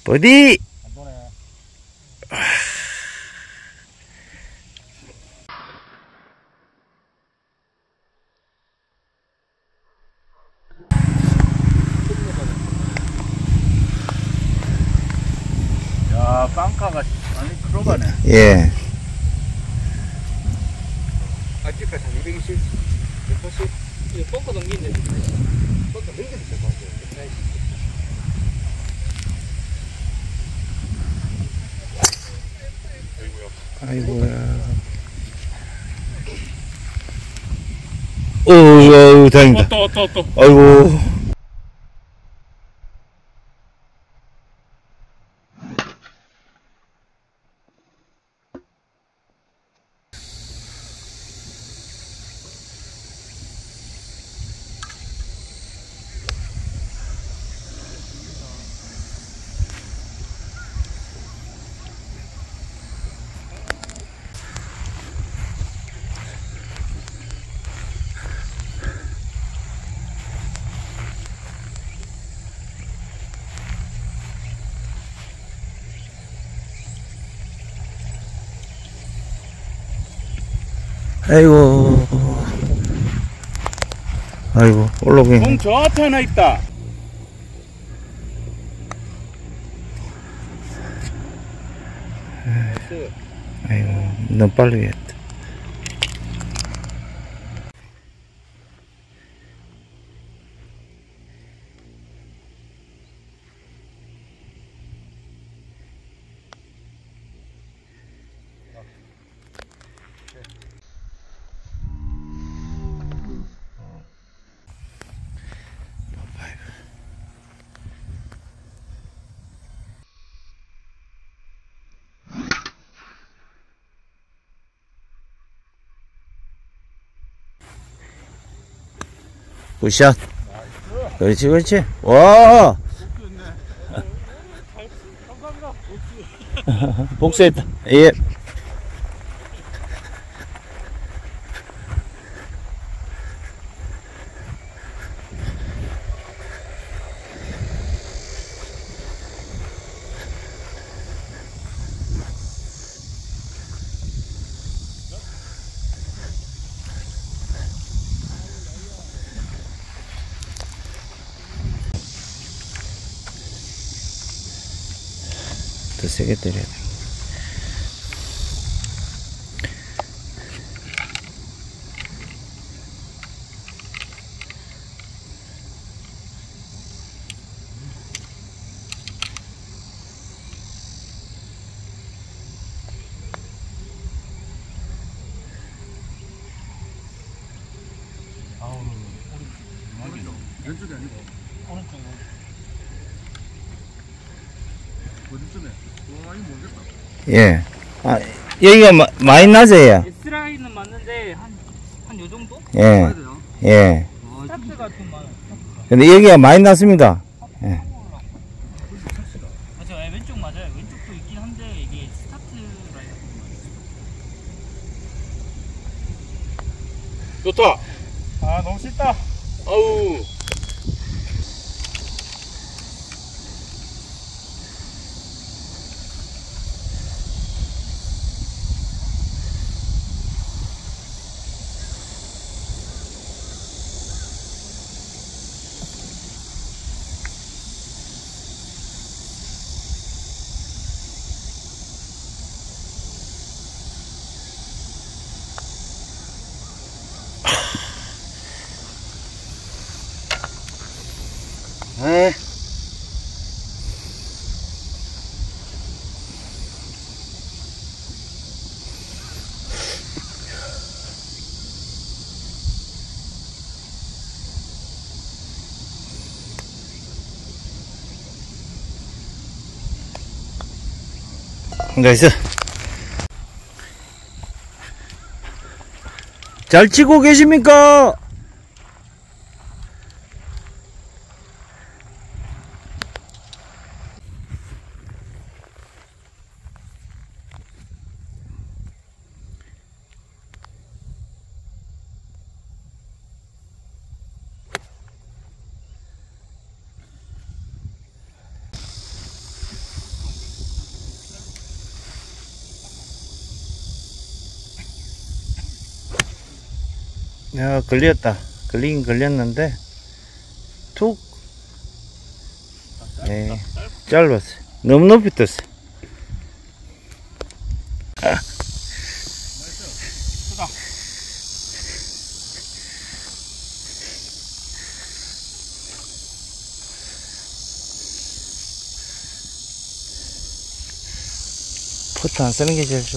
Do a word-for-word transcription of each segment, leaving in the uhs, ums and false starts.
버디! 안 도네. 야, 빵카가 완전 크로바네. 예. 아직까지 한 이백이십, 백팔십. 이거 뻥커 넘기는데. 뻥커 넘기는데 아이고야. 어우, 다행이다. 또, 또, 또. 아이고. 아이고. 아이고, 올라오긴. 공 저 앞에 하나 있다. 아이고, 너무 빨리 했다. 굿샷. 그렇지, 그렇지. 와! 복수했다. 예. 더 세게 때려야 돼. 아우, 오른쪽. 왼쪽이 아니고 오른쪽. 어디쯤에? 와, 이거 모르겠다. 예. 아, 여기가 마, 많이 낮아요. S라인은 맞는데 한 한 요 정도? 예. 예. 스타트가 좀 많아요. 근데 여기가 많이 낮습니다. 예. 맞아요. 예, 왼쪽 맞아요. 왼쪽도 있긴 한데 이게 스타트 라인 좋다. 아, 너무 쉽다. 아우. 에. 나이스. 잘 치고 계십니까? 야, 걸렸다. 걸리긴 걸렸는데, 툭. 네, 짧았어요. 너무 높이 떴어요. 아. 포트 안 쓰는 게 제일 좋아.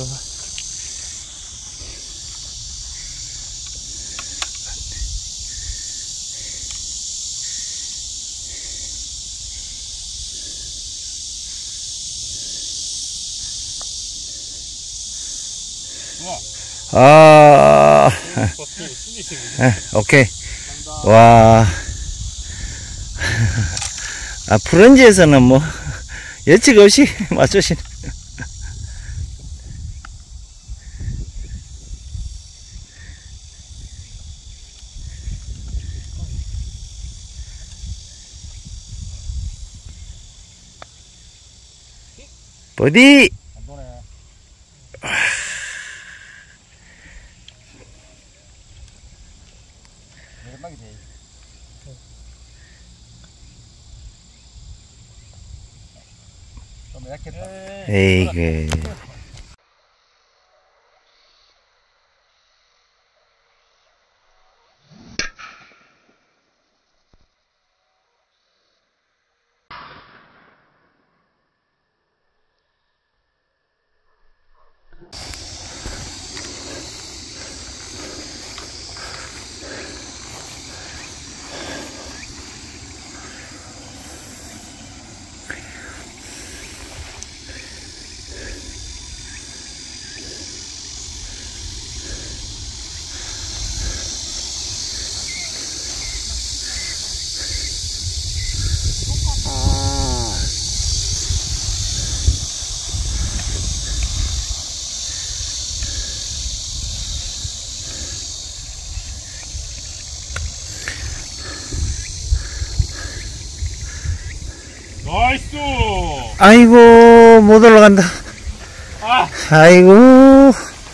아, 네, 오케이. 와, 아, 프렌즈에서는 뭐, 예측 없이 맞추시네. 버디! 에이그. 나이스! 아이고, 못 올라간다. 아! 아이고.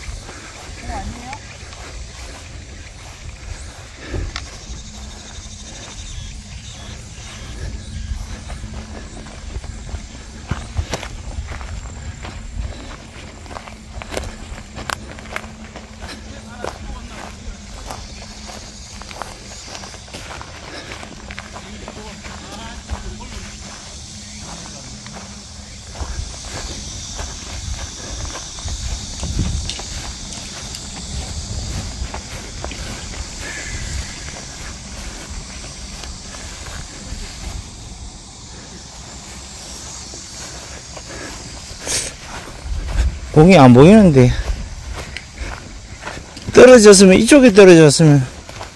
공이 안 보이는데. 떨어졌으면, 이쪽에 떨어졌으면.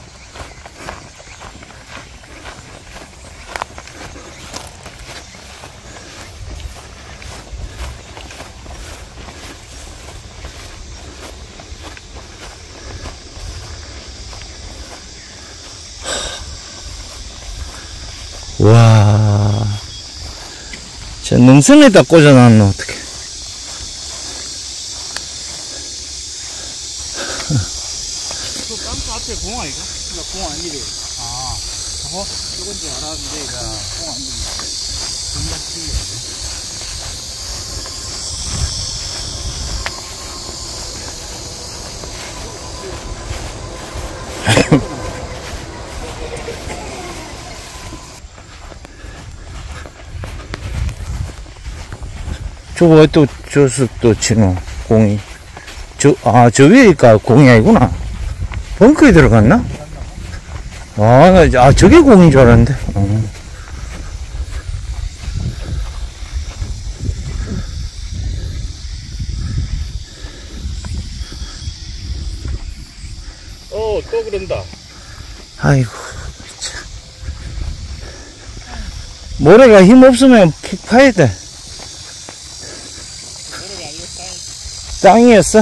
와, 저 능선에다 꽂아놨노, 어떡해. 저 깜짝 앞에 공 아이가? 그니까 공 아니래. 아, 저거? 저건 줄 알았는데, 야, 공 아니래. 정말 신기하네. 저거 왜 또, 저수 또 치노, 공이. 저, 아, 저 위에가 공이 아니구나. 벙커에 들어갔나? 아, 나, 아, 저게 공인 줄 알았는데. 어. 어, 또 그런다. 아이고, 참. 모래가 힘 없으면 푹 파야 돼. 모래가 아니고 땅. 땅이었어?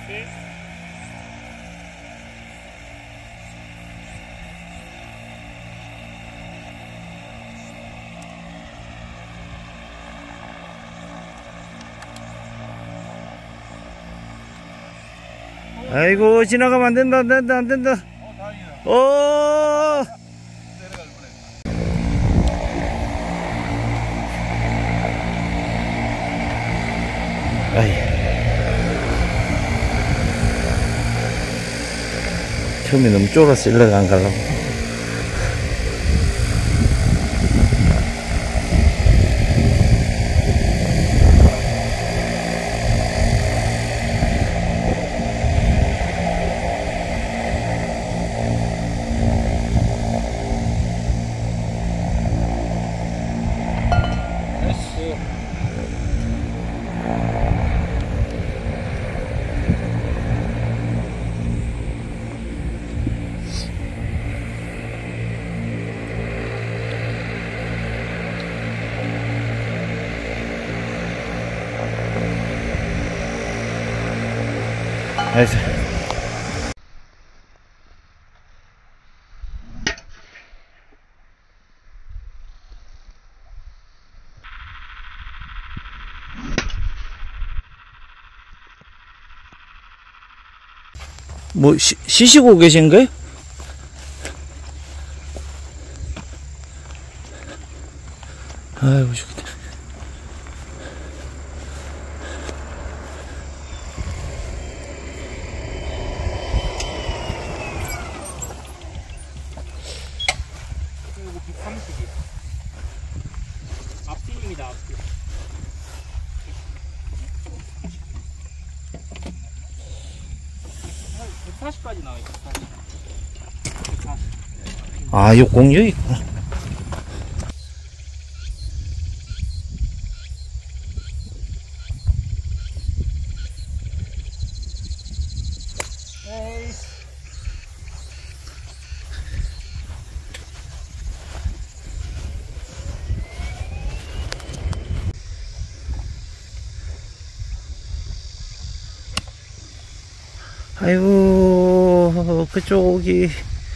아이고, 지나가면 안 된다, 안 된다, 안 된다. 어, 아이. 처음에 너무 쫄아서 일러가 안 가려고. 나이스. 뭐 쉬, 쉬시고 계신 거예요? 아이고 죽겠다. 백삼십이요. 앞뒤입니다, 앞뒤. 백사십까지 나와요, 백사십. 백사십. 아, 요 공 여기 있구나. 아이고, 그쪽이.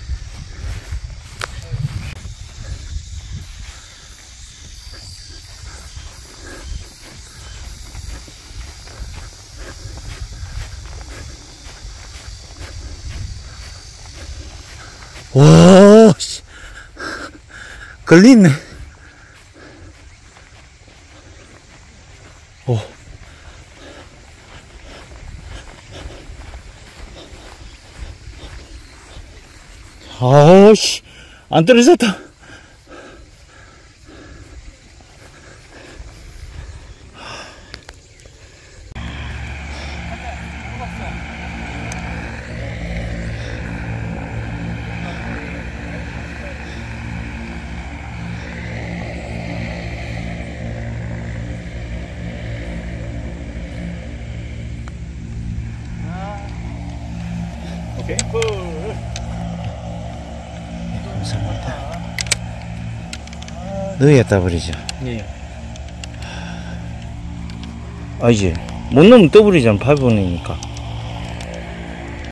와, 씨. 걸리네. 오. 아우씨, 안 떨어졌다. 오케이, 굿. 넣었다 버리죠. 예. 아니지. 못 넣으면 떠버리잖아, 팔 번이니까.